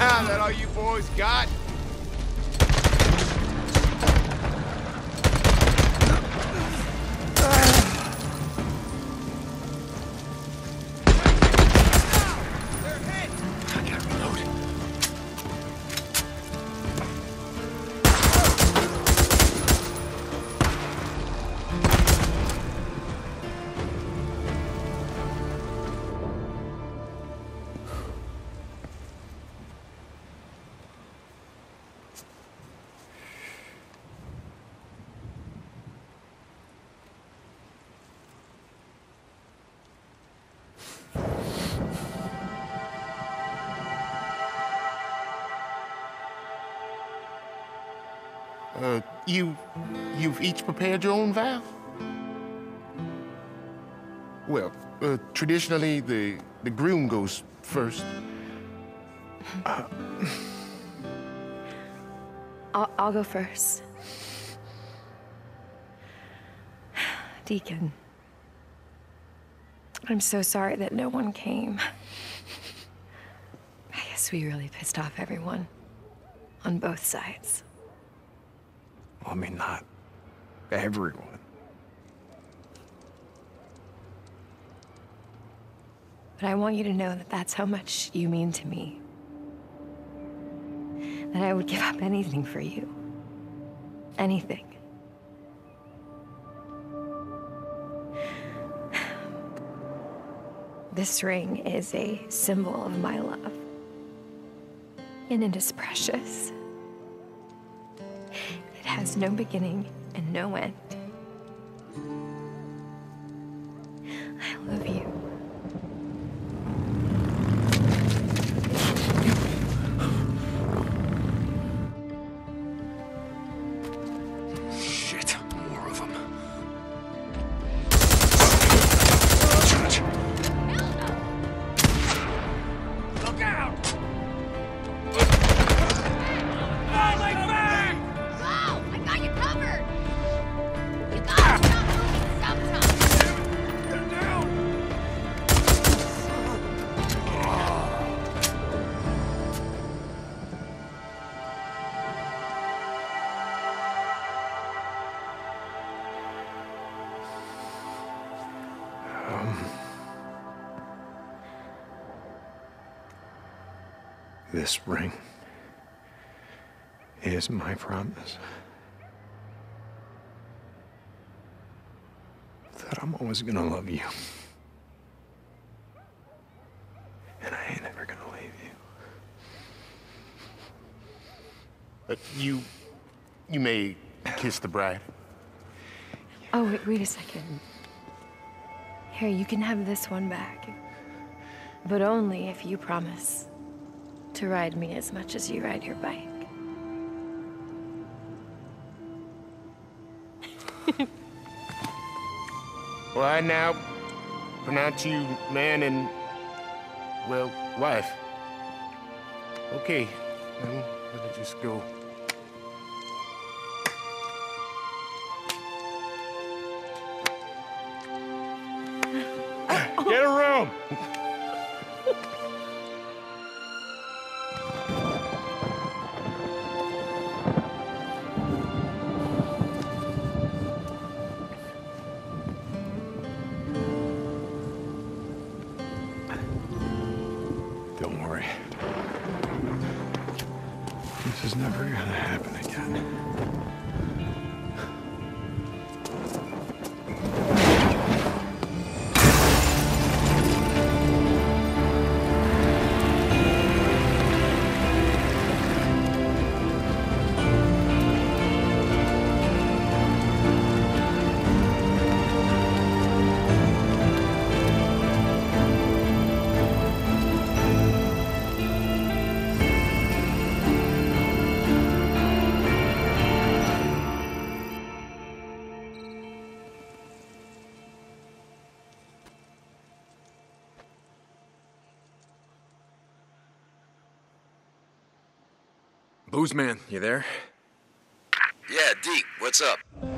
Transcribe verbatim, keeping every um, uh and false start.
That all you boys got? Uh, you... you've each prepared your own vow? Well, uh, traditionally, the, the groom goes first. Uh, I'll, I'll go first. Deacon, I'm so sorry that no one came. I guess we really pissed off everyone. On both sides. Well, I mean, not everyone. But I want you to know that that's how much you mean to me. That I would give up anything for you. Anything. This ring is a symbol of my love. And it is precious. It has no beginning and no end. I love you. Shit, more of them. Look out! This ring is my promise that I'm always gonna love you. And I ain't ever gonna leave you. But you... you may kiss the bride. Oh, wait, wait a second. Here, you can have this one back. But only if you promise to ride me as much as you ride your bike. Well, I now pronounce you man and, well, wife. Okay, well, let me just go. Get a room! Don't worry. This is never gonna happen again. Booze man, you there? Yeah, Deke, what's up?